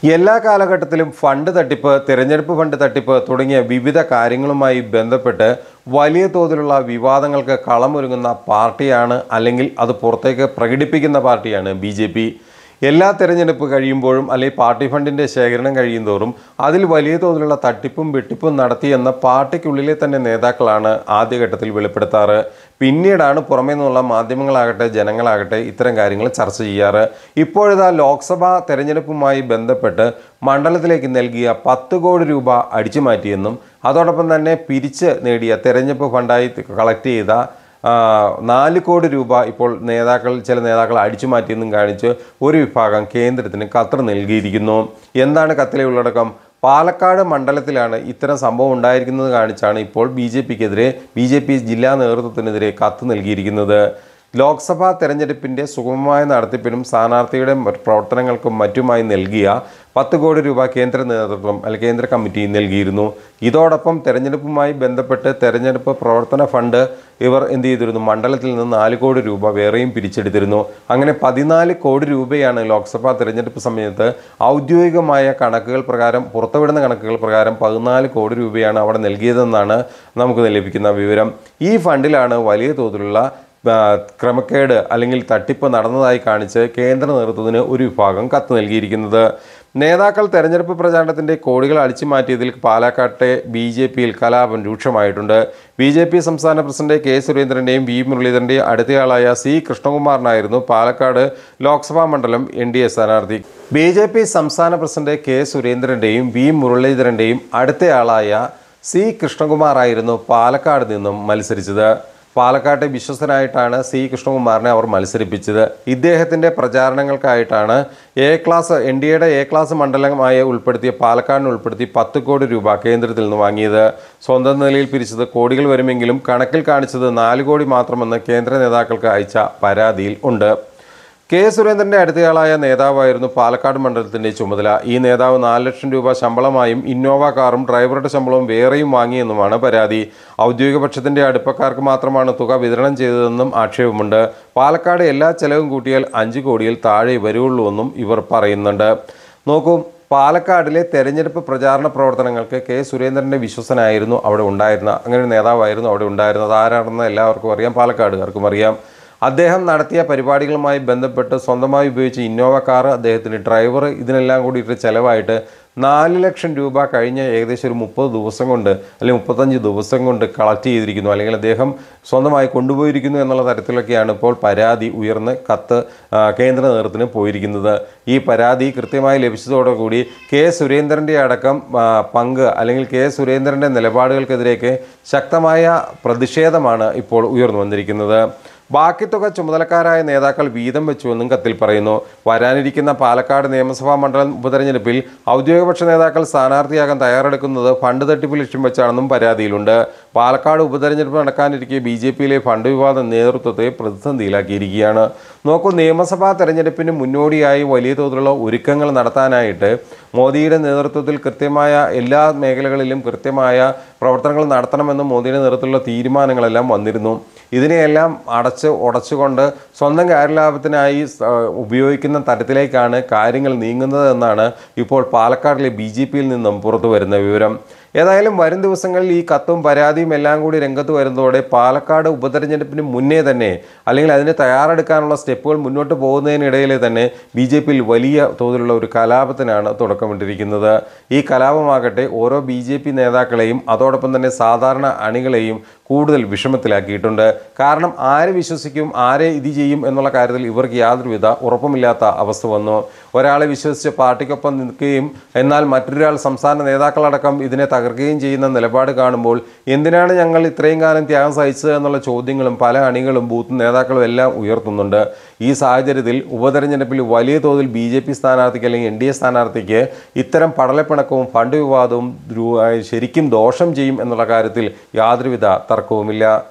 എല്ലാ കാലഘട്ടത്തിലും ഫണ്ട് തട്ടിപ്പ്, തിരഞ്ഞെടുപ്പ് ഫണ്ട് തട്ടിപ്പ് തുടങ്ങിയ വിവിധ കാര്യങ്ങളുമായി ബന്ധപ്പെട്ട് വലിയ തോതിലുള്ള വിവാദങ്ങൾക്ക് കളമൊരുങ്ങുന്ന പാർട്ടിയാണ്, അല്ലെങ്കിൽ അത് പുറത്തേക്ക് പ്രകടിപ്പിക്കുന്ന പാർട്ടിയാണ് ബി. എല്ലാ തിരഞ്ഞെടുപ്പ് കഴിയുമ്പോഴും അല്ലെങ്കിൽ പാർട്ടി ഫണ്ടിൻ്റെ ശേഖരണം കഴിയുന്തോറും അതിൽ വലിയ തോതിലുള്ള തട്ടിപ്പും വെട്ടിപ്പും നടത്തിയെന്ന പാർട്ടിക്കുള്ളിലെ തന്നെ നേതാക്കളാണ് ആദ്യഘട്ടത്തിൽ വെളിപ്പെടുത്താറ്. പിന്നീടാണ് പുറമേ നിന്നുള്ള മാധ്യമങ്ങളാകട്ടെ ജനങ്ങളാകട്ടെ ഇത്തരം കാര്യങ്ങൾ ചർച്ച ചെയ്യാറ്. ഇപ്പോഴിതാ ലോക്സഭാ തെരഞ്ഞെടുപ്പുമായി ബന്ധപ്പെട്ട് മണ്ഡലത്തിലേക്ക് നൽകിയ 10 കോടി രൂപ അടിച്ചു മാറ്റിയെന്നും അതോടൊപ്പം തന്നെ പിരിച്ച് നേടിയ തെരഞ്ഞെടുപ്പ് ഫണ്ടായി കളക്ട് ചെയ്ത 4 കോടി രൂപ ഇപ്പോൾ ചില നേതാക്കൾ അടിച്ചു മാറ്റിയെന്നും കാണിച്ച് ഒരു വിഭാഗം കേന്ദ്രത്തിന് കത്ത് നൽകിയിരിക്കുന്നു. എന്താണ് കത്തിലെ ഉള്ളടക്കം? പാലക്കാട് മണ്ഡലത്തിലാണ് ഇത്തരം സംഭവം ഉണ്ടായിരിക്കുന്നത് കാണിച്ചാണ് ഇപ്പോൾ ബി.ജെ.പി ജില്ലാ നേതൃത്വത്തിനെതിരെ കത്ത് നൽകിയിരിക്കുന്നത്. ലോക്സഭാ തെരഞ്ഞെടുപ്പിൻ്റെ സുഗമമായ നടത്തിപ്പിനും സ്ഥാനാർത്ഥിയുടെ പ്രവർത്തനങ്ങൾക്കും മറ്റുമായി നൽകിയ 10 കോടി രൂപ കേന്ദ്ര നേതൃത്വം അല്ലെങ്കിൽ കേന്ദ്ര കമ്മിറ്റി നൽകിയിരുന്നു. ഇതോടൊപ്പം തെരഞ്ഞെടുപ്പുമായി ബന്ധപ്പെട്ട് തെരഞ്ഞെടുപ്പ് പ്രവർത്തന ഫണ്ട് ഇവർ എന്ത് ചെയ്തിരുന്നു? മണ്ഡലത്തിൽ നിന്ന് 4 കോടി രൂപ വേറെയും പിരിച്ചെടുത്തിരുന്നു. അങ്ങനെ 14 കോടി രൂപയാണ് ലോക്സഭാ തെരഞ്ഞെടുപ്പ് സമയത്ത് ഔദ്യോഗികമായ കണക്കുകൾ പ്രകാരം, പുറത്തുവിടുന്ന കണക്കുകൾ പ്രകാരം 14 കോടി രൂപയാണ് അവിടെ നൽകിയതെന്നാണ് നമുക്ക് ലഭിക്കുന്ന വിവരം. ഈ ഫണ്ടിലാണ് വലിയ തോതിലുള്ള ക്രമക്കേട് അല്ലെങ്കിൽ തട്ടിപ്പ് നടന്നതായി കാണിച്ച് കേന്ദ്ര നേതൃത്വത്തിന് ഒരു വിഭാഗം കത്ത് നൽകിയിരിക്കുന്നത്. നേതാക്കൾ തെരഞ്ഞെടുപ്പ് പ്രചാരണത്തിൻ്റെ കോടികൾ അടിച്ചു മാറ്റിയതിൽ പാലക്കാട്ടെ ബി.ജെ.പിയിൽ കലാപം രൂക്ഷമായിട്ടുണ്ട്. ബി.ജെ.പി സംസ്ഥാന പ്രസിഡന്റ് കെ സുരേന്ദ്രൻ്റെയും വി മുരളീധരൻ്റെയും അടുത്തയാളായ സി കൃഷ്ണകുമാറിനായിരുന്നു പാലക്കാട് ലോക്സഭാ മണ്ഡലം NDA സ്ഥാനാർത്ഥി. ബി.ജെ.പി സംസ്ഥാന പ്രസിഡന്റ് കെ സുരേന്ദ്രൻ്റെയും വി മുരളീധരൻ്റെയും അടുത്തയാളായ സി കൃഷ്ണകുമാറായിരുന്നു പാലക്കാട് നിന്നും മത്സരിച്ചത്. പാലക്കാട്ടെ വിശ്വസ്തനായിട്ടാണ് സി കൃഷ്ണകുമാറിനെ അവർ മത്സരിപ്പിച്ചത്. ഇദ്ദേഹത്തിൻ്റെ പ്രചാരണങ്ങൾക്കായിട്ടാണ് NDAയുടെ എ ക്ലാസ് മണ്ഡലമായി പാലക്കാടിന് ഉൾപ്പെടുത്തി 10 കോടി രൂപ കേന്ദ്രത്തിൽ നിന്ന് വാങ്ങിയത്. സ്വന്തം നിലയിൽ പിരിച്ചത് കോടികൾ വരുമെങ്കിലും കണക്കിൽ കാണിച്ചത് 4 കോടി മാത്രമെന്ന് കേന്ദ്ര നേതാക്കൾക്ക് അയച്ച പരാതിയിൽ ഉണ്ട്. കെ സുരേന്ദ്രൻ്റെ അടുത്തയാളായ നേതാവായിരുന്നു പാലക്കാട് മണ്ഡലത്തിൻ്റെ ചുമതല. ഈ നേതാവ് 4 ലക്ഷം രൂപ ശമ്പളമായും ഇന്നോവ കാറും ഡ്രൈവറുടെ ശമ്പളവും വേറെയും വാങ്ങിയെന്നുമാണ് പരാതി. ഔദ്യോഗിക പക്ഷത്തിൻ്റെ അടുപ്പക്കാർക്ക് മാത്രമാണ് തുക വിതരണം ചെയ്തതെന്നും ആക്ഷേപമുണ്ട്. പാലക്കാട് എല്ലാ ചെലവും കൂട്ടിയാൽ 5 കോടിയിൽ താഴെ വരുള്ളൂവെന്നും ഇവർ പറയുന്നുണ്ട്. നോക്കൂ, പാലക്കാടിലെ തെരഞ്ഞെടുപ്പ് പ്രചാരണ പ്രവർത്തനങ്ങൾക്ക് കെ സുരേന്ദ്രൻ്റെ വിശ്വസനായിരുന്നു അവിടെ ഉണ്ടായിരുന്ന, അങ്ങനെ ഒരു നേതാവായിരുന്നു അവിടെ ഉണ്ടായിരുന്നത്. ആരാണെന്ന് എല്ലാവർക്കും അറിയാം, പാലക്കാടുകാർക്കും അറിയാം. അദ്ദേഹം നടത്തിയ പരിപാടികളുമായി ബന്ധപ്പെട്ട് സ്വന്തമായി ഉപയോഗിച്ച ഇന്നോവ കാർ, അദ്ദേഹത്തിൻ്റെ ഡ്രൈവർ, ഇതിനെല്ലാം കൂടിയിട്ട് ചിലവായിട്ട് 4 ലക്ഷം രൂപ കഴിഞ്ഞ ഏകദേശം ഒരു 30 ദിവസം കൊണ്ട് അല്ലെങ്കിൽ 35 ദിവസം കൊണ്ട് കളക്ട് ചെയ്തിരിക്കുന്നു, അല്ലെങ്കിൽ അദ്ദേഹം സ്വന്തമായി കൊണ്ടുപോയിരിക്കുന്നു എന്നുള്ള തരത്തിലൊക്കെയാണ് ഇപ്പോൾ പരാതി ഉയർന്ന് കത്ത് കേന്ദ്ര നേതൃത്വത്തിന് പോയിരിക്കുന്നത്. ഈ പരാതി കൃത്യമായി ലഭിച്ചതോടുകൂടി കെ സുരേന്ദ്രൻ്റെ അടക്കം പങ്ക് അല്ലെങ്കിൽ കെ സുരേന്ദ്രൻ്റെ നിലപാടുകൾക്കെതിരേക്ക് ശക്തമായ പ്രതിഷേധമാണ് ഇപ്പോൾ ഉയർന്നു വന്നിരിക്കുന്നത്. ബാക്കി തുക ചുമതലക്കാരായ നേതാക്കൾ വീതം വെച്ചുവെന്നും കത്തിൽ പറയുന്നു. വരാനിരിക്കുന്ന പാലക്കാട് നിയമസഭാ മണ്ഡലം ഉപതെരഞ്ഞെടുപ്പിൽ ഔദ്യോഗികപക്ഷ നേതാക്കൾ സ്ഥാനാർത്ഥിയാകാൻ തയ്യാറെടുക്കുന്നത് ഫണ്ട് തട്ടിപ്പ് ലക്ഷ്യം വെച്ചാണെന്നും പരാതിയിലുണ്ട്. പാലക്കാട് ഉപതെരഞ്ഞെടുപ്പ് നടക്കാനിരിക്കെ ബി.ജെ.പിയിലെ ഫണ്ട് വിവാദം നേതൃത്വത്തെ പ്രതിസന്ധിയിലാക്കിയിരിക്കുകയാണ്. നോക്കൂ, നിയമസഭാ തെരഞ്ഞെടുപ്പിന് മുന്നോടിയായി വലിയ തോതിലുള്ള ഒരുക്കങ്ങൾ നടത്താനായിട്ട് മോദിയുടെ നേതൃത്വത്തിൽ കൃത്യമായ എല്ലാ മേഖലകളിലും കൃത്യമായ പ്രവർത്തനങ്ങൾ നടത്തണമെന്നും മോദിയുടെ നേതൃത്വത്തിലുള്ള തീരുമാനങ്ങളെല്ലാം വന്നിരുന്നു. ഇതിനെയെല്ലാം ഉടച്ചുകൊണ്ട് സ്വന്തം കാര്യലാഭത്തിനായി ഉപയോഗിക്കുന്ന തരത്തിലേക്കാണ് കാര്യങ്ങൾ നീങ്ങുന്നത് എന്നാണ് ഇപ്പോൾ പാലക്കാടിലെ ബി.ജെ.പിയിൽ നിന്നും പുറത്തു വരുന്ന വിവരം. ഏതായാലും വരും ദിവസങ്ങളിൽ ഈ കത്തും പരാതിയും എല്ലാം കൂടി രംഗത്ത് വരുന്നതോടെ പാലക്കാട് ഉപതെരഞ്ഞെടുപ്പിന് മുന്നേ തന്നെ, അല്ലെങ്കിൽ അതിന് തയ്യാറെടുക്കാനുള്ള സ്റ്റെപ്പുകൾ മുന്നോട്ട് പോകുന്നതിനിടയിൽ തന്നെ ബി.ജെ.പിയിൽ വലിയ തോതിലുള്ള ഒരു കലാപത്തിനാണ് തുടക്കമിട്ടിരിക്കുന്നത്. ഈ കലാപമാകട്ടെ ഓരോ ബി.ജെ.പി നേതാക്കളെയും അതോടൊപ്പം തന്നെ സാധാരണ അണികളെയും കൂടുതൽ വിഷമത്തിലാക്കിയിട്ടുണ്ട്. കാരണം ആരെ വിശ്വസിക്കും, ആരെ ഇത് ചെയ്യും എന്നുള്ള കാര്യത്തിൽ ഇവർക്ക് യാതൊരുവിധ ഉറപ്പുമില്ലാത്ത അവസ്ഥ വന്നു. ഒരാളെ വിശ്വസിച്ച് പാർട്ടിക്കൊപ്പം നിൽക്കുകയും എന്നാൽ മറ്റൊരാൾ സംസ്ഥാന നേതാക്കളടക്കം ഇതിനെ തകർക്കുകയും ചെയ്യുന്ന നിലപാട് കാണുമ്പോൾ എന്തിനാണ് ഞങ്ങൾ ഇത്രയും കാലം ത്യാഗം സഹിച്ചത് എന്നുള്ള ചോദ്യങ്ങളും പല അണികളും ബൂത്ത് നേതാക്കളും എല്ലാം ഉയർത്തുന്നുണ്ട്. ഈ സാഹചര്യത്തിൽ ഉപതെരഞ്ഞെടുപ്പിൽ വലിയ തോതിൽ ബി.ജെ.പി സ്ഥാനാർത്ഥിക്ക് അല്ലെങ്കിൽ NDA സ്ഥാനാർത്ഥിക്ക് ഇത്തരം പടലപ്പിണക്കവും ഫണ്ട് വിവാദവും ശരിക്കും ദോഷം ചെയ്യും എന്നുള്ള കാര്യത്തിൽ യാതൊരുവിധ തർക്കവുമില്ല.